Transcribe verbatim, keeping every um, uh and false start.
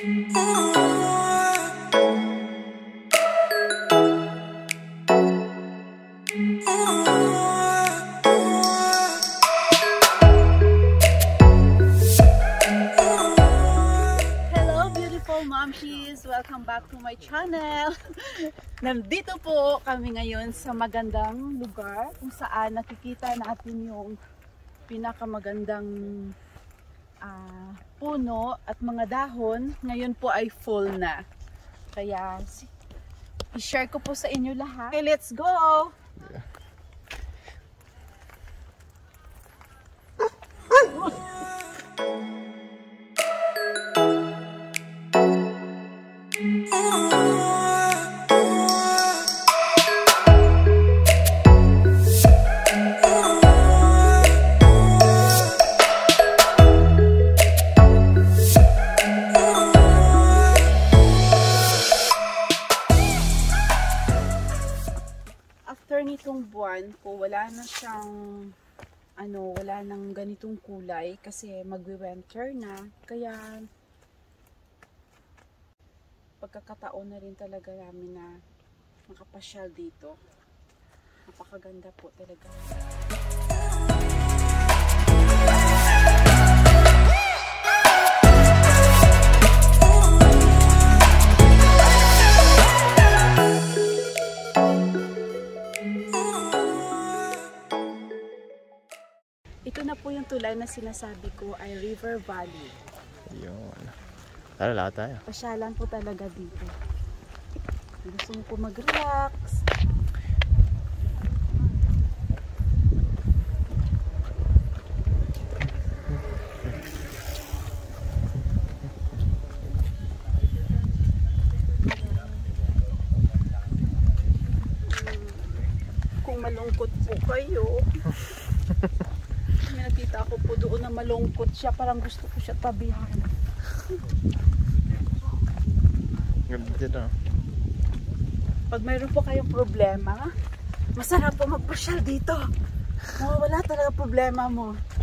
Welcome back to my channel. Nandito po kami ngayon sa magandang lugar kung saan nakikita natin yung pinakamagandang uh, puno at mga dahon. Ngayon po ay full na. Kaya i-share ko po sa inyo lahat. Okay, let's go! Yeah. After nitong buwan po, wala na siyang ano, wala nang ganitong kulay kasi magwi-winter na. Kaya pagkakataon na rin talaga namin na makapasyal dito. Napakaganda po talaga. Ito na po yung tulay na sinasabi ko ay River Valley. Yun. Tara, lahat tayo. Pasyalan po talaga dito. Gusto mo po mag-relax. Kung malungkot po kayo. Nakita ko po doon na malungkot siya. Parang gusto ko siya tabihan. Ganda. Pag mayroon po kayong problema, masarap po magpasyal dito. Mawawala talaga problema mo.